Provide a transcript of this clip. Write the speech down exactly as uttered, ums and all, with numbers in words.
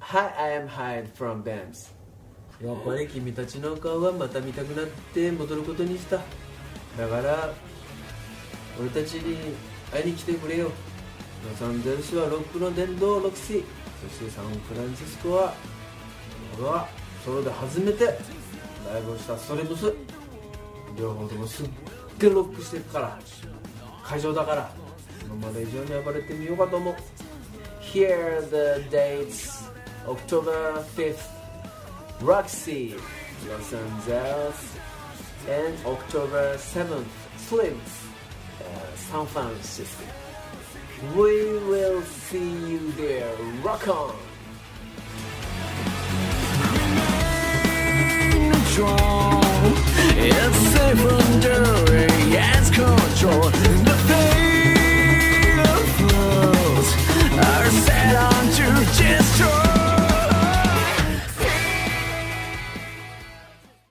Hi, I am Hyde fromブイエーエムエス。 やっぱり君たちの顔はまた見たくなって戻ることにした。だから俺たちに会いに来てくれよ。ロサンゼルスはロックの殿堂ロクシー、そしてサンフランシスコは俺はソロで初めてライブをしたストリームス。両方ともすっげえロックしてるから会場だから今まで以上に暴れてみようかと思う。 Here are the dates: October fifth Roxy, Los Angeles, and October seventh Slims, uh, San Francisco. We will see you there. Rock on! It's safe enduring, it's control. The fatal flows are set on to destroy.